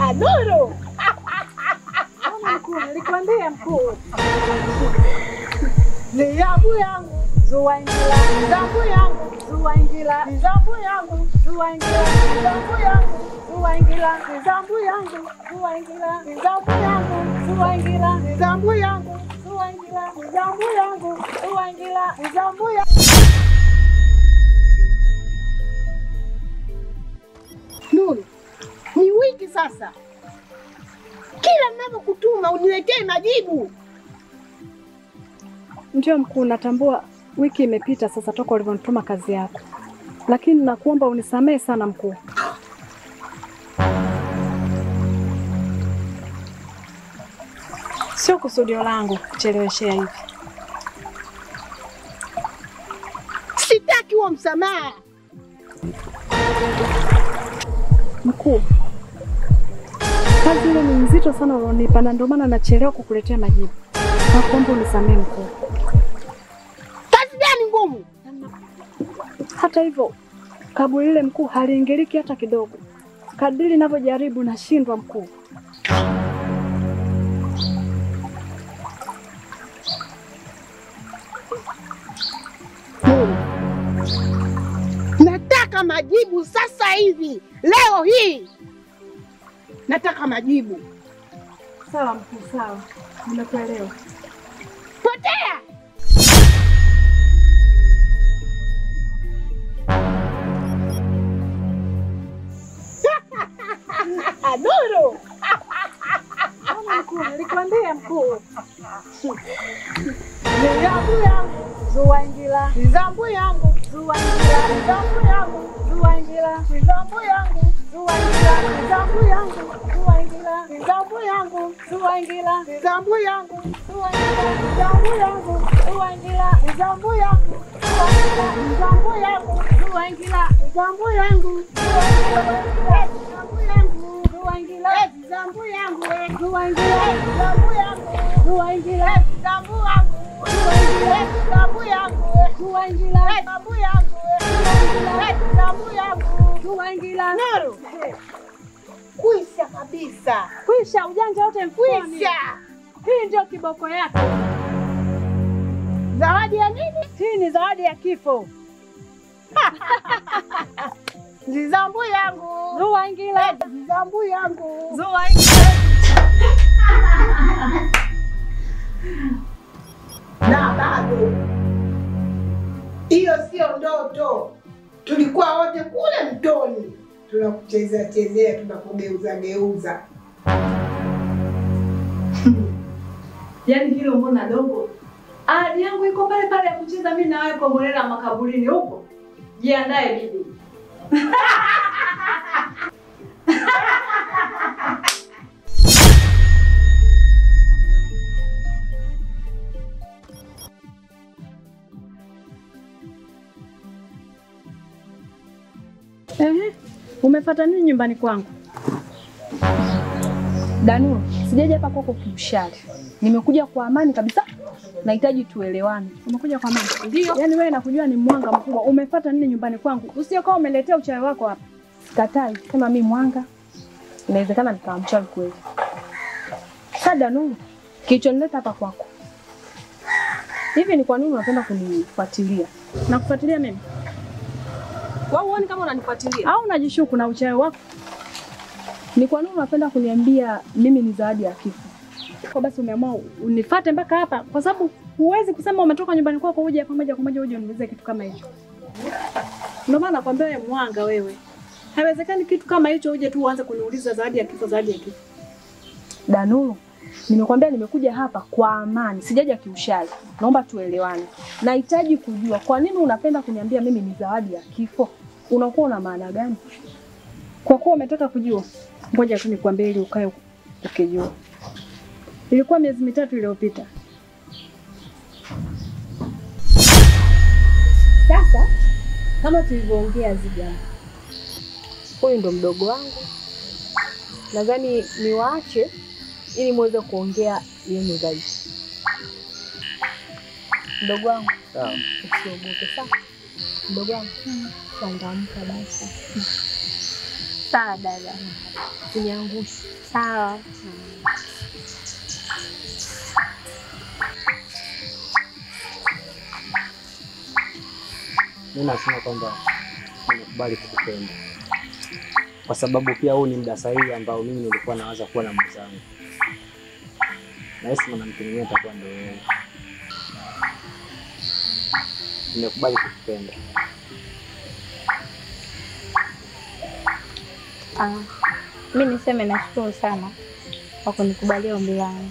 Nuru. Mkuu, nilikwambia mkuu. Ni yangu yangu. Zuwaingila. Zambu yangu. Zuwaingila. Zambu yangu. Zuwaingila. Zambu yangu. Zuwaingila. Zambu yangu. Zuwaingila. Zambu yangu. Zuwaingila. Zambu yangu. Zuwaingila. Zambu yangu. Zuwaingila. Zambu yangu. Nuru, ni wiki sasa. Kila ninapokutuma uniletee majibu. Ndio mkuu, natambua wiki imepita sasa toka ulivyonituma kazi yako. Lakini nakuomba unisamehe sana mkuu. Sio kusudio langu kucheleweshea hivi. Sitaki huo msamaha. Mkuu, kazi ile ni nzito sana ulionipa na ndio maana nachelewa kukuletea majibu. Nakuomba unisamehe mkuu. Kazi gani ngumu? Hata hivyo, kaburi ile mkuu haliingiliki hata kidogo. Kadiri ninavyojaribu nashindwa mkuu. Nataka majibu sasa hivi. Leo hii. Nataka majibu. Sawa mkuu, sawa. Nimekuelewa. Potea. Nuru. Mkuu, nilikwambia mkuu. Ni yangu yangu. Zuwaingila. Zambu yangu. Zuwaingila. Zambu yangu. Zuwaingila. Zambu yangu. Zuwaingila. Zambu yangu. Zuwaingila. Zambu yangu. Zuwaingila. Zambu yangu. Zuwaingila. Zambu yangu. Zuwaingila. Zambu yangu. Zambu yangu. Zuwaingila. Zambu yangu. Zambu yangu. Zuwaingila. Zambu yangu. Zuwaingila. Zambu yangu. Zuwaingila. Zambu yangu. Zambu yangu. Zuwaingila. Zambu yangu. Zambu yangu. Zuwaingila. Nuru. Kuisha kabisa. Kwisha ujanja wote mfukoni. Kuisha. Hii ndio kiboko yako. Zawadi ya nini? Hii ni zawadi ya kifo. Zambu yangu. Zuwaingila. Zambu yangu. Zuwaingila. Na bado. Hiyo sio ndoto. Tulikuwa wote kule mtoni. Tunakuchezea chezea, tunakugeuza geuza. Yaani hilo mbona dogo? Ahadi yangu iko pale pale ya kucheza mimi na wewe kwa Molela makaburini huko. Jiandae bibi. Umefuata nini nyumbani kwangu? Danu, sijaja hapa kwako kiushari. Nimekuja kwa amani kabisa. Nahitaji tuelewane. Umekuja kwa amani? Ndio. Yaani wewe nakujua ni mwanga mkubwa. Umefuata nini nyumbani kwangu? Usije kama umeletea uchawi wako hapa. Sikatai, sema mimi mwanga. Inawezekana nikawa mchawi kweli. Sasa Danu, kilichonileta hapa kwako. Hivi ni kwa nini unapenda kunifuatilia? Nakufuatilia mimi? Wewe uone kama unanifuatilia? Au unajishuku na uchawi wako? Ni kwa nini unapenda kuniambia mimi ni zawadi ya kifo? Kwa basi umeamua unifuate mpaka hapa kwa sababu huwezi kusema umetoka nyumbani kwako uje hapa moja kwa moja uje uniulize kitu kama hicho. Ndio maana nakwambia wewe mwanga wewe. Haiwezekani kitu kama hicho uje tu uanze kuniuliza zawadi ya kifo, zawadi ya kifo. Danuru, nimekwambia nimekuja hapa kwa amani, sijaja kiushari. Naomba tuelewane. Nahitaji kujua kwa nini unapenda kuniambia mimi ni zawadi ya kifo? Unakuwa una maana gani? Kwa kuwa umetaka kujua, ngoja tu nikwambie ili ukae ukijua. Ilikuwa miezi mitatu iliyopita. Sasa kama tulivyoongea Zija, huyu ndo mdogo wangu. Nadhani niwaache ili muweze kuongea yenu zaidi. Mdogo wangu, usiogope sawa? Mdogo wangu, changamka basi. Sawa dada. Uniangushe. Sawa. Mimi nasema kwamba nimekubali kukupenda. Kwa sababu pia huu ni muda sahihi ambao mimi nilikuwa nawaza kuwa na mwenzangu. Na hisi mwanamke mwingine atakuwa ndio wewe. Nimekubali kukupenda. Mimi niseme nashukuru sana kwa kunikubalia ombi langu.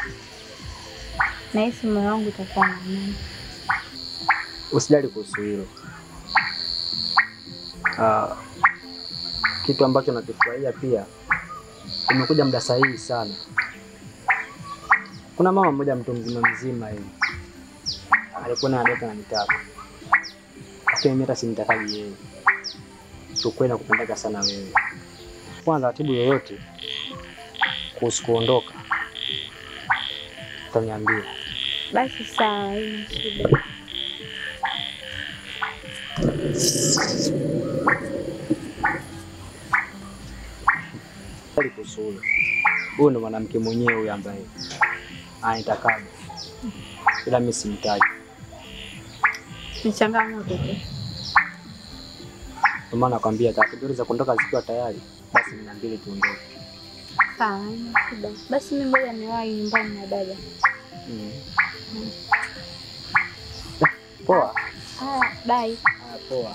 Nahisi moyo wangu utakuwa na amani. Usijali kuhusu hilo. Kitu ambacho nakifurahia pia, umekuja muda sahihi sana. Kuna mama mmoja mtu mzima hivi alikuwa na data na nitaka, lakini mimi hata simtakaji yeye. Kiukweli nakupendeka sana wewe. Kwanza ratibu yoyote kuhusu kuondoka utaniambia. Basi sawa, haina shida. Kusulu. Huyu ndo mwanamke mwenyewe huyu ambaye anitakaje. Ila mimi simtaji. Ni changamoto tu. Kwa maana nakwambia taratibu za kuondoka zikiwa tayari, basi niambie tuondoke. Sawa, haina shida. Basi mimi ngoja niwahi nyumbani na dada. Poa. Bye. Poa.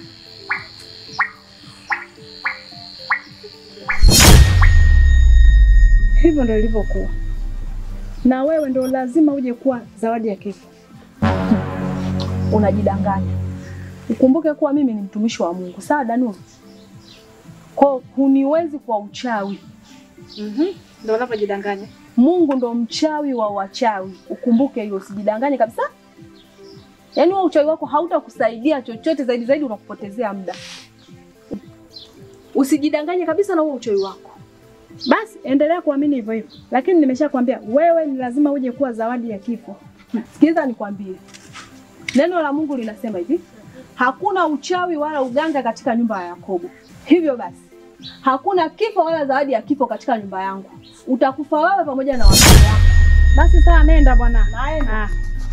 Hivyo ndio ilivyokuwa. Na wewe ndio lazima uje kuwa zawadi ya kifo. Unajidanganya. Ukumbuke kuwa mimi ni mtumishi wa Mungu. Sawa Danu? Kwa huniwezi kwa uchawi. Ndio unapojidanganya. Mungu ndo mchawi wa wachawi. Ukumbuke hilo, usijidanganye kabisa. Yaani wewe uchawi wako hautakusaidia chochote, zaidi unakupotezea muda. Usijidanganye kabisa na wewe uchawi wako. Basi endelea kuamini hivyo hivyo. Lakini nimeshakwambia wewe ni lazima uje kuwa zawadi ya kifo. Sikiliza nikwambie. Neno la Mungu linasema hivi: hakuna uchawi wala uganga katika nyumba ya Yakobo. Hivyo basi, hakuna kifo wala zawadi ya kifo katika nyumba yangu. Utakufa wewe pamoja na watoto wako. Basi sawa, nenda bwana. Naenda.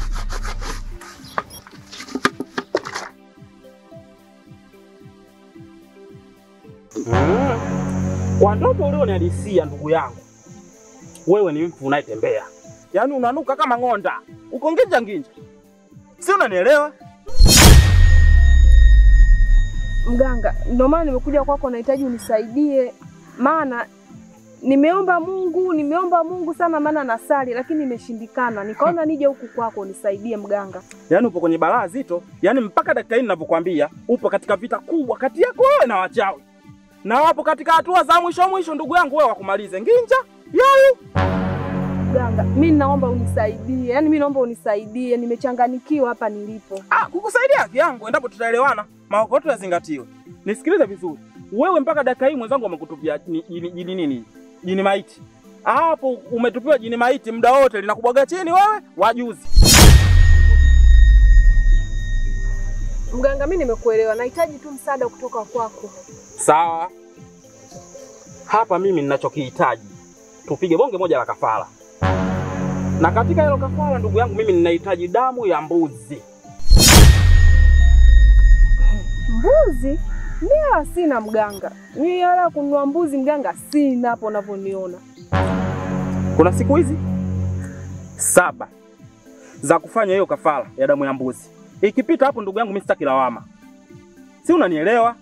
Kwa ndoto ulioniadisia ndugu yangu, wewe ni mfu unayetembea. Yaani unanuka kama ng'onda. Uko nginja. Si unanielewa? Mganga, ndio maana nimekuja kwako, nahitaji unisaidie. Maana nimeomba Mungu sana, maana nasali lakini nimeshindikana. Nikaona nije huku kwako unisaidie mganga. Yaani upo kwenye balaa zito. Yaani mpaka dakika hii ninavyokuambia, upo katika vita kubwa kati yako wewe na wachawi. Na wapo katika hatua za mwisho ndugu yangu wewe wakumalize. Nginja, yayu. Mganga, mimi naomba unisaidie. Yaani mimi naomba unisaidie. Nimechanganikiwa hapa nilipo. Kukusaidia haki yangu endapo tutaelewana. Maokoto yazingatiwe. Nisikilize vizuri. Wewe mpaka dakika hii mwenzangu amekutupia jini maiti. Hapo umetupiwa jini maiti, muda wote linakubwaga chini wewe wajuzi. Mganga, mimi nimekuelewa. Nahitaji tu msaada kutoka kwako. Sawa. Hapa mimi ninachokihitaji, tupige bonge moja la kafara. Na katika hilo kafara ndugu yangu mimi ninahitaji damu ya mbuzi. Mbuzi? Mimi sina mganga. Mimi hela kununua mbuzi mganga sina hapo unavyoniona. Kuna siku hizi 7 za kufanya hiyo kafara ya damu ya mbuzi. Ikipita hapo ndugu yangu mimi sitaki lawama. Si unanielewa?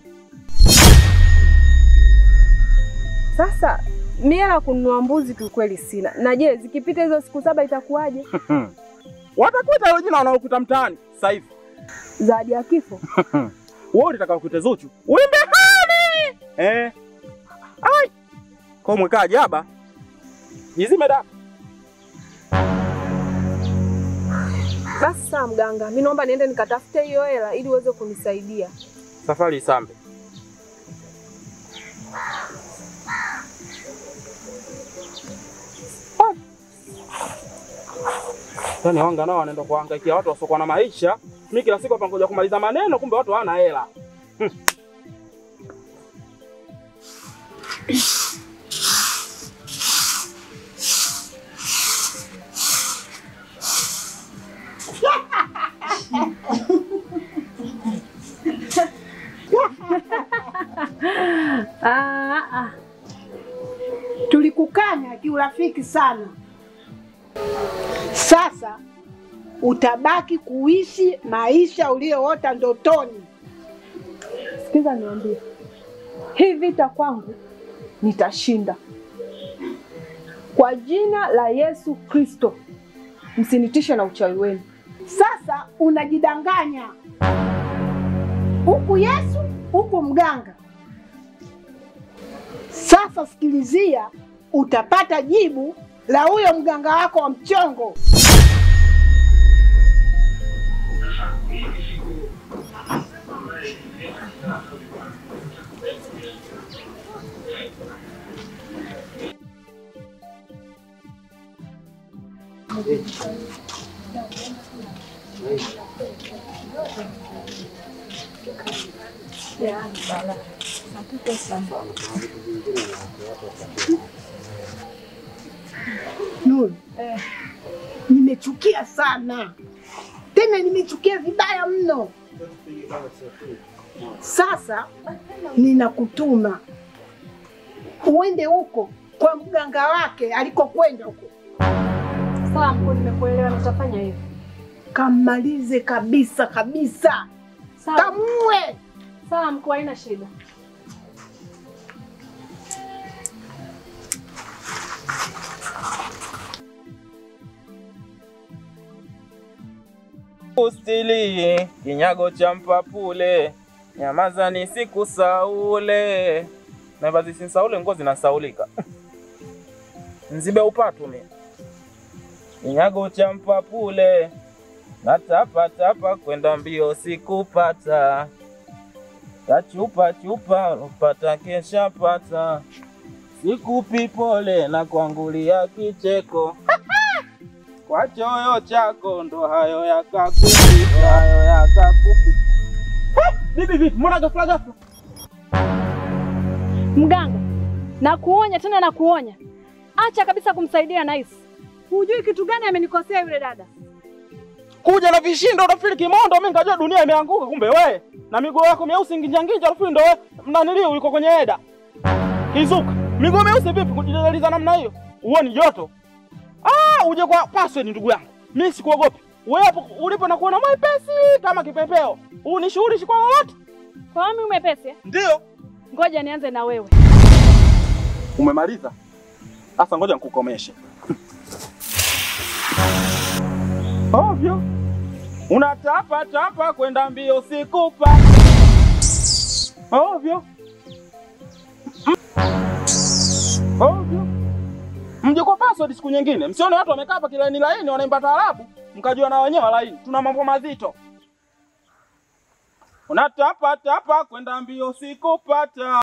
Sasa mimi hela kununua mbuzi tu kweli sina. Na je, zikipita hizo siku 7 itakuwaje? Watakuita hilo jina wanaokuta mtaani sasa hivi. Zawadi ya kifo. Wewe unataka kukuita Zuchu. Uimbe hali. Ai. Kwa mwekaje hapa? Nizime da. Basi sawa mganga, mimi naomba niende nikatafute hiyo hela ili uweze kunisaidia. Safari isambe. Yaani wanga nao wanaenda kuhangaikia watu wasiokuwa na maisha. Mimi kila siku hapa ngoja kumaliza maneno kumbe watu hawana hela. Tulikukanya kiurafiki sana. Sasa utabaki kuishi maisha uliyoota ndotoni. Sikiza niambie. Hii vita kwangu nitashinda. Kwa jina la Yesu Kristo. Msinitishe na uchawi wenu. Sasa unajidanganya. Huku Yesu, huku mganga. Sasa sikilizia, utapata jibu la huyo mganga wako wa mchongo. Nuru, nimechukia sana. Tena nimechukia vibaya mno. Sasa ninakutuma uende huko kwa mganga wake alikokwenda huko. Sawa mkuu, nimekuelewa, nitafanya hivyo. Kamalize kabisa kabisa. Sawa. Kamue. Sawa mkuu, haina shida. Ustili kinyago cha mpapule, nyamaza nisikusaule. Na bazi sinsaule ngozi nasaulika. Nzibe upatu mimi. Kinyago cha mpapule, natapa tapa kwenda mbio sikupata. Tachupa chupa upata kesha pata. Sikupi pole na kuangulia kicheko. Kwa choyo chako ndo hayo yakakupita, hayo yakakupita. Bibi, mbona ghafla? Mganga, nakuonya tena nakuonya. Acha kabisa kumsaidia Nice. Hujui kitu gani amenikosea yule dada. Kuja na vishindo utafili kimondo, mimi nikajua dunia imeanguka, kumbe we na miguu yako meusi nginja alafu ndo wewe mnanilio uliko kwenye eda. Kizuka. Miguu meusi vipi kujidaliza namna hiyo? Uone joto. Uje kwa password ndugu yangu. Mimi sikuogopi. Wewe hapo ulipo na kuona mwepesi kama kipepeo. Unishughulishi kwa lolote? Kwa mimi umepesi? Ndio. Ngoja nianze na wewe. Umemaliza? Sasa ngoja nikukomeshe. Ovyo. Unatapa tapa kwenda mbio sikupa. Ovyo. Ovyo. Mje kwa password siku nyingine. Msione watu wamekaa hapa laini wanaimba taarabu, mkajua na wenyewe laini. Tuna mambo mazito. Unatapa tapa kwenda mbio sikupata.